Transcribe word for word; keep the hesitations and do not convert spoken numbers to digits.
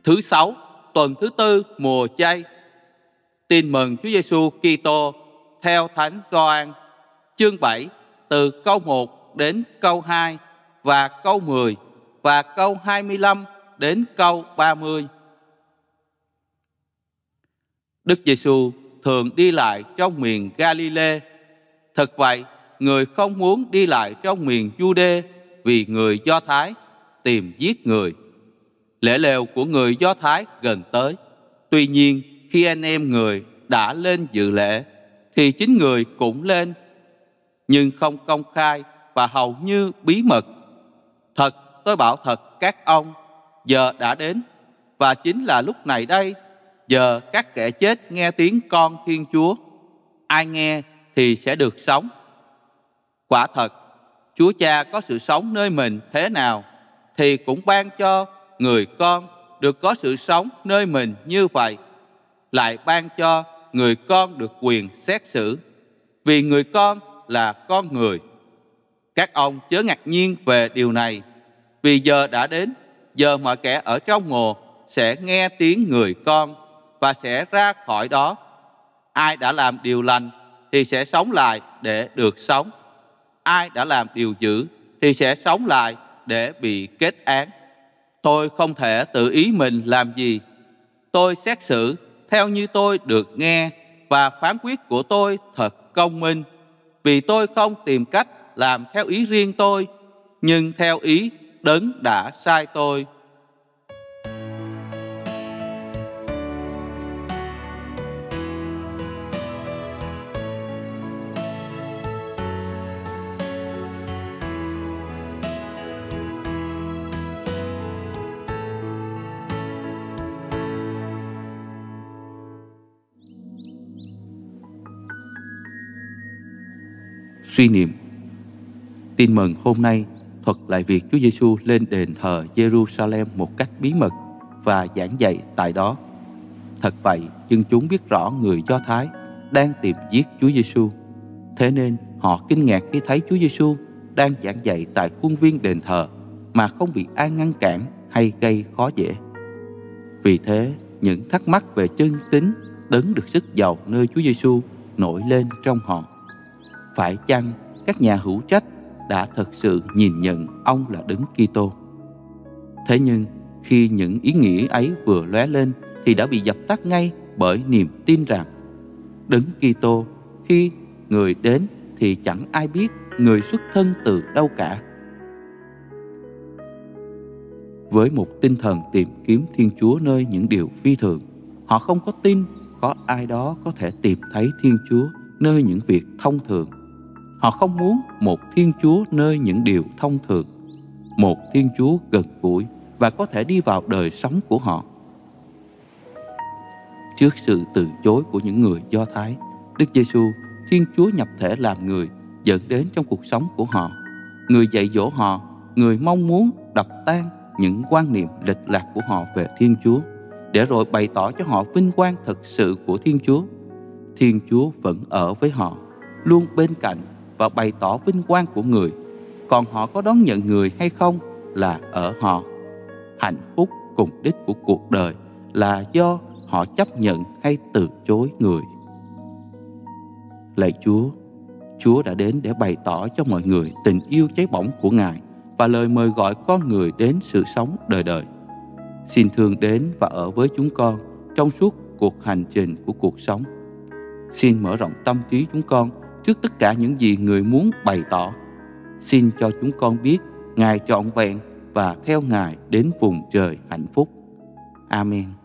Thứ sáu, tuần thứ tư mùa chay. Tin mừng Chúa Giêsu Kitô theo Thánh Gioan, chương bảy, từ câu một đến câu hai và câu mười và câu hai mươi lăm đến câu ba mươi. Đức Giêsu thường đi lại trong miền Galilee. Thật vậy, người không muốn đi lại trong miền Giu-đê vì người Do Thái tìm giết người. Lễ lều của người Do Thái gần tới. Tuy nhiên, khi anh em người đã lên dự lễ, thì chính người cũng lên, nhưng không công khai và hầu như bí mật. Thật, tôi bảo thật các ông, giờ đã đến, và chính là lúc này đây, giờ các kẻ chết nghe tiếng Con Thiên Chúa. Ai nghe thì sẽ được sống. Quả thật, Chúa Cha có sự sống nơi mình thế nào, thì cũng ban cho người con được có sự sống nơi mình như vậy. Lại ban cho người con được quyền xét xử, vì người con là con người. Các ông chớ ngạc nhiên về điều này, vì giờ đã đến, giờ mọi kẻ ở trong mồ sẽ nghe tiếng người con và sẽ ra khỏi đó. Ai đã làm điều lành thì sẽ sống lại để được sống. Ai đã làm điều dữ thì sẽ sống lại để bị kết án. Tôi không thể tự ý mình làm gì. Tôi xét xử theo như tôi được nghe, và phán quyết của tôi thật công minh, vì tôi không tìm cách làm theo ý riêng tôi, nhưng theo ý Đấng đã sai tôi. Suy niệm. Tin mừng hôm nay thuật lại việc Chúa Giêsu lên đền thờ Jerusalem một cách bí mật và giảng dạy tại đó. Thật vậy, dân chúng biết rõ người Do Thái đang tìm giết Chúa Giêsu. Thế nên họ kinh ngạc khi thấy Chúa Giêsu đang giảng dạy tại khuôn viên đền thờ mà không bị ai ngăn cản hay gây khó dễ. Vì thế, những thắc mắc về chân tính Đấng được sức giàu nơi Chúa Giêsu nổi lên trong họ. Phải chăng các nhà hữu trách đã thật sự nhìn nhận ông là Đấng Kitô? Thế nhưng khi những ý nghĩ ấy vừa lóe lên thì đã bị dập tắt ngay bởi niềm tin rằng Đấng Kitô khi người đến thì chẳng ai biết người xuất thân từ đâu cả. Với một tinh thần tìm kiếm Thiên Chúa nơi những điều phi thường, họ không có tin có ai đó có thể tìm thấy Thiên Chúa nơi những việc thông thường. Họ không muốn một Thiên Chúa nơi những điều thông thường, một Thiên Chúa gần gũi và có thể đi vào đời sống của họ. Trước sự từ chối của những người Do Thái, Đức Giêsu, Thiên Chúa nhập thể làm người, dẫn đến trong cuộc sống của họ. Người dạy dỗ họ, người mong muốn đập tan những quan niệm lệch lạc của họ về Thiên Chúa, để rồi bày tỏ cho họ vinh quang thật sự của Thiên Chúa. Thiên Chúa vẫn ở với họ, luôn bên cạnh và bày tỏ vinh quang của người. Còn họ có đón nhận người hay không là ở họ. Hạnh phúc cùng đích của cuộc đời là do họ chấp nhận hay từ chối người. Lạy Chúa, Chúa đã đến để bày tỏ cho mọi người tình yêu cháy bỏng của Ngài và lời mời gọi con người đến sự sống đời đời. Xin thương đến và ở với chúng con trong suốt cuộc hành trình của cuộc sống. Xin mở rộng tâm trí chúng con trước tất cả những gì người muốn bày tỏ. Xin cho chúng con biết Ngài trọn vẹn và theo Ngài đến vùng trời hạnh phúc. Amen.